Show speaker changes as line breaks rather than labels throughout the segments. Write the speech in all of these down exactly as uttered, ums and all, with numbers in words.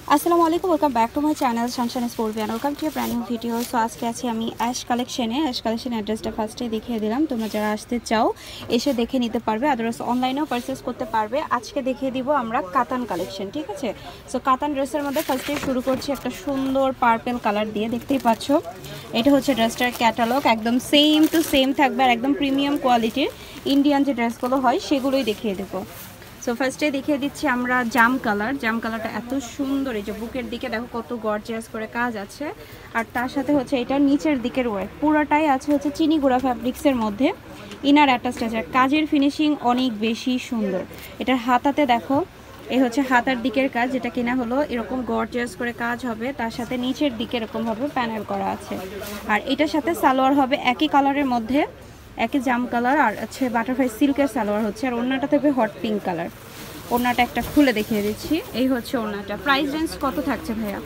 আসসালামু আলাইকুম, welcome back to my channel sunshine sports welcome to brand new video. So আজকে আছি আমি অ্যাশ কালেকশনে। অ্যাশ কালেকশন অ্যাড্রেসটা ফার্স্টেই দেখিয়ে দিলাম, তোমরা যারা আসতে চাও এসে দেখে নিতে পারবে, আদারওয়াইজ অনলাইনেও পারচেস করতে পারবে। আজকে দেখিয়ে দিব আমরা কাতান কালেকশন, ঠিক আছে? সো কাতান ড্রেসের মধ্যে ফার্স্টেই শুরু করছি একটা সুন্দর পার্পেল কালার দিয়ে, দেখতেই পাচ্ছ। এটা হচ্ছে ড্রেসটার ক্যাটালগ, একদম সেম টু সেম থাকবে আর একদম প্রিমিয়াম কোয়ালিটির ইন্ডিয়ান যে ড্রেসগুলো হয় সেগুলোই দেখিয়ে দেবো। সো ফার্স্টে দেখিয়ে দিচ্ছি আমরা জাম কালার। জাম কালারটা এত সুন্দর, এই যে বুকের দিকে দেখো কত গর্জিয়াস করে কাজ আছে, আর তার সাথে হচ্ছে এটা নিচের দিকের ওয়ার্ক পুরোটাই আছে হচ্ছে চিনি গুঁড়া ফ্যাব্রিক্সের মধ্যে, ইনার অ্যাটাচড আছে। কাজের ফিনিশিং অনেক বেশি সুন্দর। এটার হাতাতে দেখো, এই হচ্ছে হাতার দিকের কাজ, যেটা কিনা হলো এরকম গর্জিয়াস করে কাজ হবে, তার সাথে নিচের দিকে এরকমভাবে প্যানেল করা আছে। আর এটার সাথে সালোয়ার হবে একই কালারের মধ্যে, একই জাম কালার, আর হচ্ছে বাটারফ্লাই সিল্কের সালোয়ার হচ্ছে, আর ওড়নাটা থাকবে হট পিঙ্ক কালার। ওড়নাটা একটা খুলে দেখিয়ে দিচ্ছি, এই হচ্ছে ওড়নাটা। প্রাইস রেঞ্জ কত থাকছে ভাইয়া?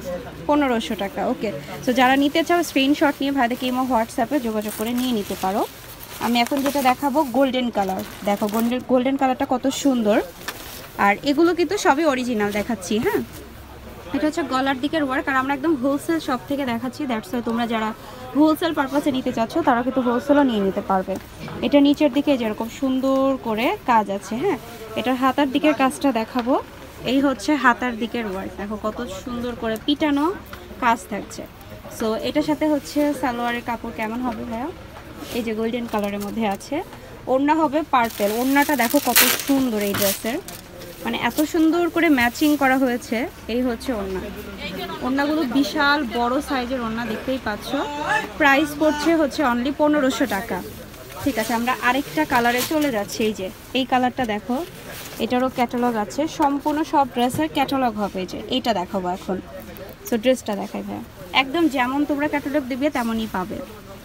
পনেরোশো টাকা। ওকে, তো যারা নিতে চাও স্ক্রিনশট নিয়ে ভাইদেরকে ইমো হোয়াটসঅ্যাপে যোগাযোগ করে নিয়ে নিতে পারো। আমি এখন যেটা দেখাবো গোল্ডেন কালার, দেখো গোল্ডেন গোল্ডেন কালারটা কত সুন্দর। আর এগুলো কিন্তু সবই অরিজিনাল দেখাচ্ছি, হ্যাঁ। এটা হচ্ছে গলার দিকের ওয়ার্ক, আর আমরা একদম হোলসেল শপ থেকে দেখাচ্ছি, দ্যাটস ওয়াই তোমরা যারা হোলসেল পারপাসে নিতে চাচ্ছ তারা কিন্তু হোলসেলও নিয়ে নিতে পারবে। এটা নিচের দিকে যেরকম সুন্দর করে কাজ আছে, হ্যাঁ। এটার হাতার দিকের কাজটা দেখাবো, এই হচ্ছে হাতার দিকের ওয়ার্ক, দেখো কত সুন্দর করে পিটানো কাজ থাকছে। সো এটার সাথে হচ্ছে সালোয়ারের কাপড় কেমন হবে ভাইয়া? এই যে গোল্ডেন কালারের মধ্যে আছে। ওড়না হবে পার্পেল, ওড়নাটা দেখো কত সুন্দর এই ড্রেসের, মানে এত সুন্দর করে ম্যাচিং করা হয়েছে। এই হচ্ছে ওড়না, ওড়নাগুলো বিশাল বড় সাইজের ওড়না, দেখতেই পাচ্ছ। প্রাইস পড়ছে হচ্ছে অনলি পনেরোশো টাকা। ঠিক আছে, আমরা আরেকটা কালারে চলে যাচ্ছি। এই যে এই কালারটা দেখো, এটারও ক্যাটালগ আছে, সম্পূর্ণ সব ড্রেসের ক্যাটালগ হবে। এই যে এইটা দেখাবো এখন। সো ড্রেসটা দেখাই ভাই, একদম যেমন তোমরা ক্যাটালগ দিবে তেমনই পাবে।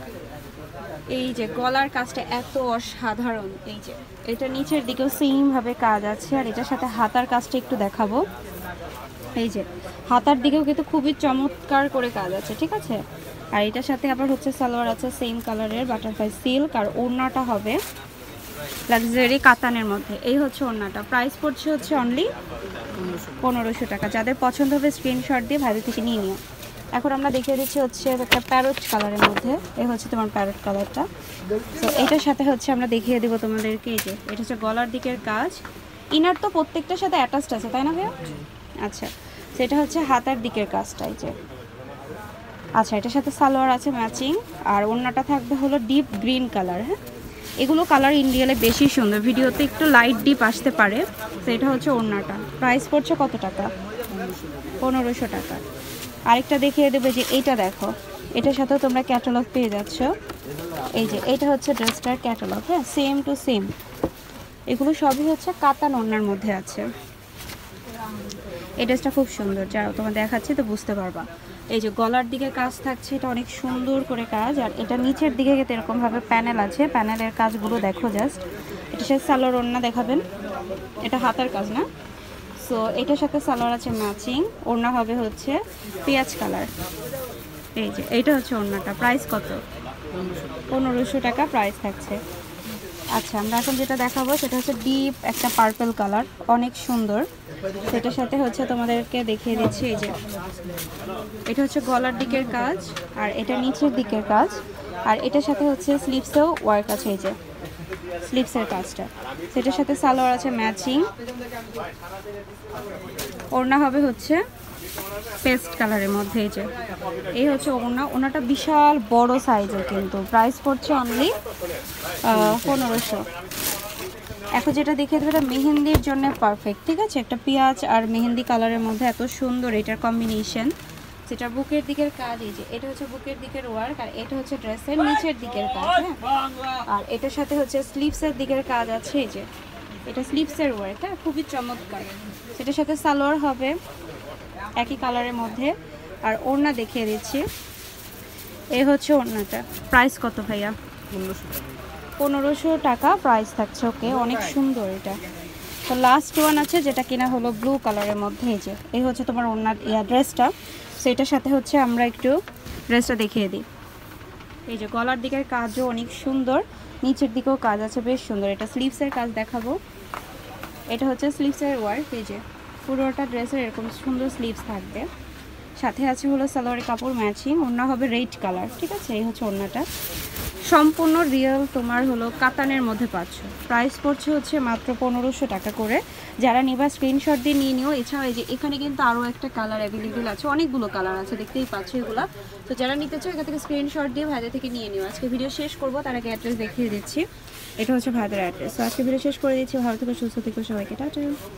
এই যে গলার কাজটা এত অসাধারণ, এই যে এটা নিচের দিকেও সেম ভাবে কাজ আছে, আর এটার সাথে হাতার কাজটা একটু দেখাবো। এই যে হাতার দিকেও কিন্তু খুবই চমৎকার করে কাজ আছে, ঠিক আছে। আর এটার সাথে আবার হচ্ছে সালোয়ার আছে সেম কালারের বাটারফ্লাই সিল্ক, আর ওড়নাটা হবে লাক্সারি কাতানের মধ্যে। এই হচ্ছে ওড়নাটা, প্রাইস পড়ছে হচ্ছে অনলি পনেরোশো টাকা। যাদের পছন্দ হবে স্ক্রিনশট দিয়ে ভাইদের থেকে নিয়ে নিও। এখন আমরা দেখিয়ে দিচ্ছি হচ্ছে একটা প্যারট কালারের মধ্যে, এই হচ্ছে তোমার প্যারট কালারটা। তো এটার সাথে হচ্ছে আমরা দেখিয়ে দেবো তোমাদেরকে, এই যে এটা হচ্ছে গলার দিকের কাজ, ইনার তো প্রত্যেকটার সাথে অ্যাটাচড আছে, তাই না ভাইয়া? আচ্ছা, সেটা হচ্ছে হাতার দিকের কাজটা, এই যে। আচ্ছা, এটার সাথে সালোয়ার আছে ম্যাচিং, আর ওড়নাটা থাকবে হলো ডিপ গ্রিন কালার, হ্যাঁ। এগুলো কালার ইন্ডিয়ালে বেশি সুন্দর, ভিডিওতে একটু লাইট ডিপ আসতে পারে। তো এটা হচ্ছে ওড়নাটা, প্রাইস পড়ছে কত টাকা? পনেরোশো টাকা। আরেকটা দেখিয়ে দেবে, যে এইটা দেখো, এটার সাথেও তোমরা ক্যাটালগ পেয়ে যাচ্ছ। এই যে এটা হচ্ছে ড্রেসটার ক্যাটালগ, হ্যাঁ, সেম টু সেম। এগুলো সবই হচ্ছে কাতান ওড়নার মধ্যে আছে। এই ড্রেসটা খুব সুন্দর, যারা তোমার দেখাচ্ছি তো বুঝতে পারবা। এই যে গলার দিকে কাজ থাকছে, এটা অনেক সুন্দর করে কাজ, আর এটা নিচের দিকে কিন্তু এরকমভাবে প্যানেল আছে, প্যানেলের কাজগুলো দেখো জাস্ট। এটা সাথে সালোয়ার ওড়না দেখাবেন, এটা হাতার কাজ না। সো এটার সাথে সালোয়ার আছে ম্যাচিং, ওড়না হবে হচ্ছে পেঁয়াজ কালার। এই যে এইটা হচ্ছে ওড়নাটা, প্রাইস কত? পনেরোশো টাকা প্রাইস থাকছে। আচ্ছা, আমরা এখন যেটা দেখাবো সেটা হচ্ছে ডিপ একটা পার্পল কালার, অনেক সুন্দর। সেটার সাথে হচ্ছে তোমাদেরকে দেখিয়ে দিচ্ছি, এই যে এটা হচ্ছে গলার দিকের কাজ, আর এটা নিচের দিকের কাজ, আর এটার সাথে হচ্ছে স্লিভসেও ওয়ার্ক আছে, এই যে স্লিভসের কাজটা। সেটার সাথে সালোয়ার আছে ম্যাচিং, ওড়না হবে হচ্ছে পেস্ট কালারের মধ্যে। এই যে এই হচ্ছে ওড়না, ওড়নাটা বিশাল বড় সাইজের, কিন্তু প্রাইস পড়ছে অনলি পনেরোশো। এখন যেটা দেখিয়ে দেবে, এটা মেহেন্দির জন্য পারফেক্ট, ঠিক আছে। একটা পেঁয়াজ আর মেহেন্দি কালারের মধ্যে এত সুন্দর এটার কম্বিনেশন। যেটা বুকের দিকের কাজ, এই যে এটা হচ্ছে বুকের দিকের ওয়ার্ক, আর এটা হচ্ছে ড্রেসের নিচের দিকের কাজ, হ্যাঁ। আর এটার সাথে হচ্ছে স্লিভসের দিকের কাজ আছে, এই যে এটা স্লিভসের ওয়ার্ক, হ্যাঁ, খুবই চমৎকার। সেটার সাথে সালোয়ার হবে একই কালারের মধ্যে, আর ওড়না দেখিয়ে দিচ্ছি, এই হচ্ছে ওড়নাটা। প্রাইস কত ভাইয়া? পনেরোশো টাকা প্রাইস থাকছে। ওকে, অনেক সুন্দর এটা। তো লাস্ট ওয়ান আছে যেটা কিনা হলো ব্লু কালারের মধ্যে, এই যে এই হচ্ছে তোমার ওড়নার ইয়া ড্রেসটা। সেটার সাথে হচ্ছে আমরা একটু ড্রেসটা দেখিয়ে দিই। এই যে গলার দিকের কাজও অনেক সুন্দর, নিচের দিকেও কাজ আছে বেশ সুন্দর। এটা স্লিভসের কাজ দেখাবো, এটা হচ্ছে স্লিভসের ওয়ার্ক, এই যে পুরোটা ড্রেসের এরকম সুন্দর স্লিভস থাকবে, সাথে আছে হলো সালোয়ারের কাপড় ম্যাচিং, ওড়না হবে রেড কালার। ঠিক আছে, এই হচ্ছে ওড়নাটা, সম্পূর্ণ রিয়েল তোমার হলো কাতানের মধ্যে পাচ্ছ। প্রাইস পড়ছে হচ্ছে মাত্র পনেরোশো টাকা করে। যারা নিবা স্ক্রিনশট দিয়ে নিয়ে নিও। এছাড়াও এই যে এখানে কিন্তু আরও একটা কালার অ্যাভেলেবেল আছে, অনেকগুলো কালার আছে, দেখতেই পাচ্ছ এগুলো। তো যারা নিতে চাও এখান থেকে স্ক্রিনশট দিয়ে ভাইদের থেকে নিয়ে নিও। আজকে ভিডিও শেষ করবো তার আগে অ্যাড্রেস দেখিয়ে দিচ্ছি, এটা হচ্ছে ভাইদের অ্যাড্রেস। তো আজকে ভিডিও শেষ করে দিচ্ছি, ভালো থেকে সুস্থ থেকে সবাইকে টাটা।